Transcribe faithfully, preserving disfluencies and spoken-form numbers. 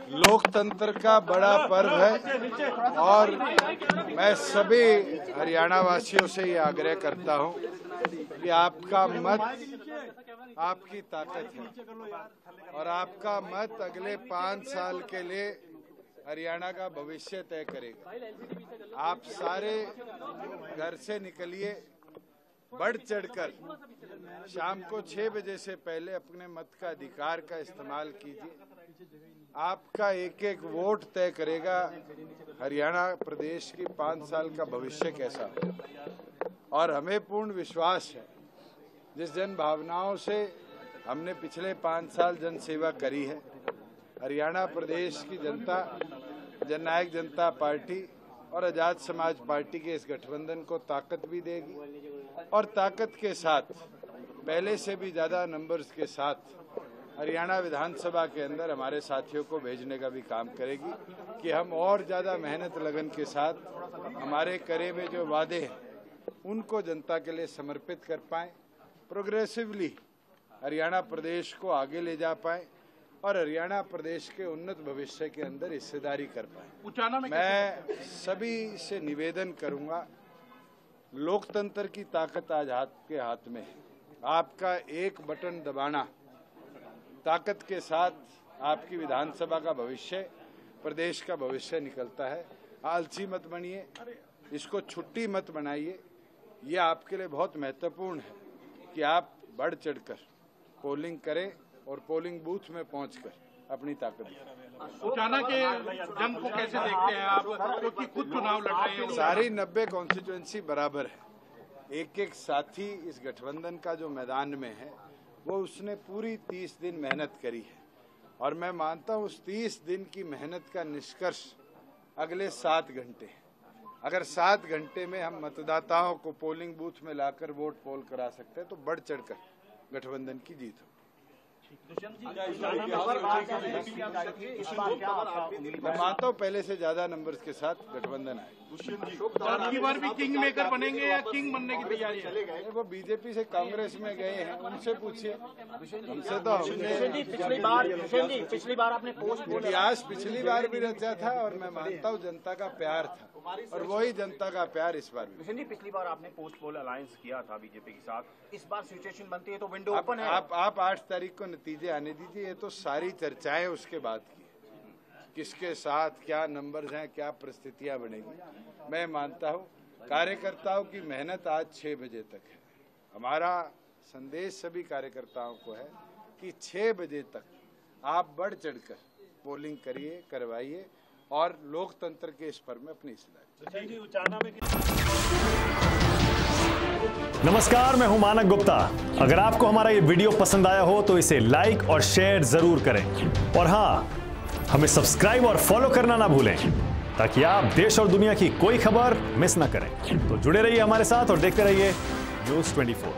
लोकतंत्र का बड़ा पर्व है और मैं सभी हरियाणा वासियों से ये आग्रह करता हूं कि आपका मत आपकी ताकत है और आपका मत अगले पाँच साल के लिए हरियाणा का भविष्य तय करेगा। आप सारे घर से निकलिए, बढ़ चढ़कर शाम को छह बजे से पहले अपने मत का अधिकार का इस्तेमाल कीजिए। आपका एक एक वोट तय करेगा हरियाणा प्रदेश की पाँच साल का भविष्य कैसा हो। और हमें पूर्ण विश्वास है, जिस जन भावनाओं से हमने पिछले पाँच साल जन सेवा करी है, हरियाणा प्रदेश की जनता जननायक जनता पार्टी और आजाद समाज पार्टी के इस गठबंधन को ताकत भी देगी और ताकत के साथ पहले से भी ज्यादा नंबर्स के साथ हरियाणा विधानसभा के अंदर हमारे साथियों को भेजने का भी काम करेगी कि हम और ज्यादा मेहनत लगन के साथ हमारे करे में जो वादे हैं उनको जनता के लिए समर्पित कर पाएं, प्रोग्रेसिवली हरियाणा प्रदेश को आगे ले जा पाएं और हरियाणा प्रदेश के उन्नत भविष्य के अंदर हिस्सेदारी कर पाएं। मैं सभी से निवेदन करूंगा, लोकतंत्र की ताकत आज आपके हाथ में है। आपका एक बटन दबाना ताकत के साथ आपकी विधानसभा का भविष्य, प्रदेश का भविष्य निकलता है। आलसी मत बनिए, इसको छुट्टी मत बनाइए। ये आपके लिए बहुत महत्वपूर्ण है कि आप बढ़ चढ़कर पोलिंग करें और पोलिंग बूथ में पहुंचकर अपनी ताकत दिखाएं। उचाना के जंग को कैसे देखते हैं आप, क्योंकि खुद चुनाव लड़ रहे हैं? सारी नब्बे कॉन्स्टिट्यूएंसी बराबर है। एक एक साथी इस गठबंधन का जो मैदान में है वो उसने पूरी तीस दिन मेहनत करी है और मैं मानता हूँ उस तीस दिन की मेहनत का निष्कर्ष अगले सात घंटे है। अगर सात घंटे में हम मतदाताओं को पोलिंग बूथ में लाकर वोट पोल करा सकते हैं तो बढ़ चढ़कर गठबंधन की जीत हो। मैं मानता हूँ पहले से ज्यादा नंबर्स के साथ गठबंधन आए। की बार भी किंग मेकर बनेंगे या किंग बनने की तैयारी है? वो बीजेपी से कांग्रेस में गए हैं, उनसे पूछिए, हमसे तो पिछली बार पिछली बार आपने पोस्ट इतिहास पिछली बार भी रचा था और मैं मानता हूँ जनता का प्यार था और वही जनता का प्यार इस बार भी। पिछली बार आपने पोस्ट पोल अलायंस किया था बीजेपी के साथ, इस बार सिचुएशन बनती है तो विंडो ओपन है। आप आप आठ तारीख को नतीजे आने दीजिए। ये तो सारी चर्चाएं उसके बाद की, किसके साथ क्या नंबर्स हैं, क्या परिस्थितियां बनेगी। मैं मानता हूं कार्यकर्ताओं की मेहनत आज छह बजे तक है। हमारा संदेश सभी कार्यकर्ताओं को है कि छह बजे तक आप बढ़ चढ़कर पोलिंग करिए, करवाइए और लोकतंत्र के इस पर्व में अपनी हिस्सेदारी। नमस्कार, मैं हूं मानक गुप्ता। अगर आपको हमारा ये वीडियो पसंद आया हो तो इसे लाइक और शेयर जरूर करें और हाँ, हमें सब्सक्राइब और फॉलो करना ना भूलें ताकि आप देश और दुनिया की कोई खबर मिस ना करें। तो जुड़े रहिए हमारे साथ और देखते रहिए न्यूज़ चौबीस।